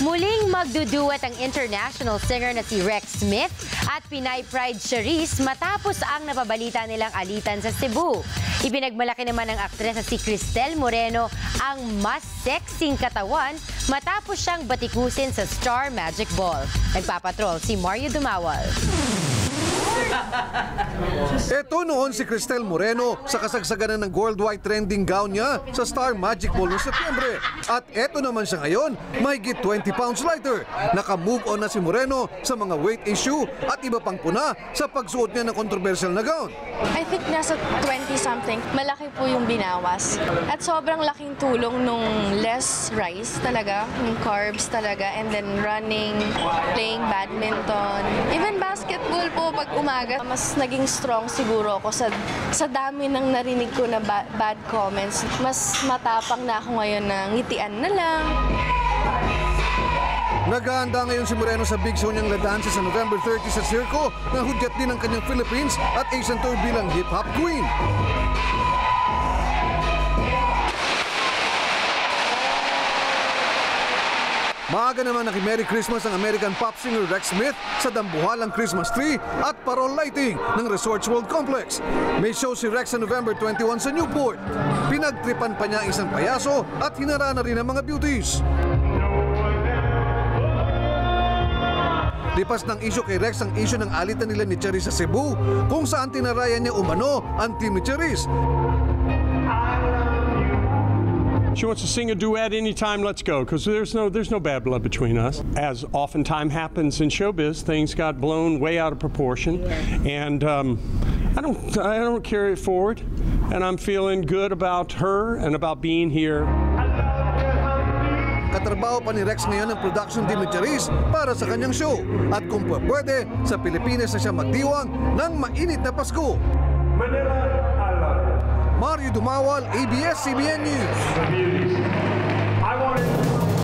Muling magduduet ang international singer na si Rex Smith at Pinay Pride Charisse matapos ang napabalita nilang alitan sa Cebu. Ipinagmalaki naman ng aktres na si Cristel Moreno ang mas sexing katawan matapos siyang batikusin sa Star Magic Ball. Nagpapatrol si Mario Dumawal. Ito noon si Cristel Moreno sa kasagsaganan ng worldwide trending gown niya sa Star Magic Ball noong Setyembre. At eto naman siya ngayon, mahigit 20 pounds lighter. Naka-move on na si Moreno sa mga weight issue at iba pang puna sa pagsuot niya ng controversial na gown. I think nasa 20-something, malaki po yung binawas. At sobrang laking tulong nung less rice talaga, yung carbs talaga, and then running, playing badminton, even basketball po pag umaga. Mas naging strong siguro ako sa dami ng narinig ko na bad comments. Mas matapang na ako ngayon na ngitian na lang. Naghahanda ngayon si Moreno sa big show niyang ladansi sa November 30 sa Circo na hudyat din ang kanyang Philippines at Asian Tour bilang hip-hop queen. Maaga naman naki-Merry Christmas ang American pop singer Rex Smith sa dambuhalang Christmas tree at parol lighting ng Resorts World Complex. May show si Rex sa November 21 sa Newport. Pinagtripan pa niya isang payaso at hinara na rin ang mga beauties. Lipas ng issue kay Rex ang issue ng alitan nila ni Charisse sa Cebu kung saan tinarayan niya umano ang team ni Charisse. She wants to sing a duet anytime, let's go, because there's no bad blood between us. As oftentimes happens in showbiz, things got blown way out of proportion, and I don't carry it forward, and I'm feeling good about her and about being here. Katrabaho pa ni Rex ngayon ang production team ni Charisse para sa kanyang show, at kung pwede, sa Pilipinas na siya magdiwang ng mainit na Pasko. Mario Dumawal, ABS-CBN News.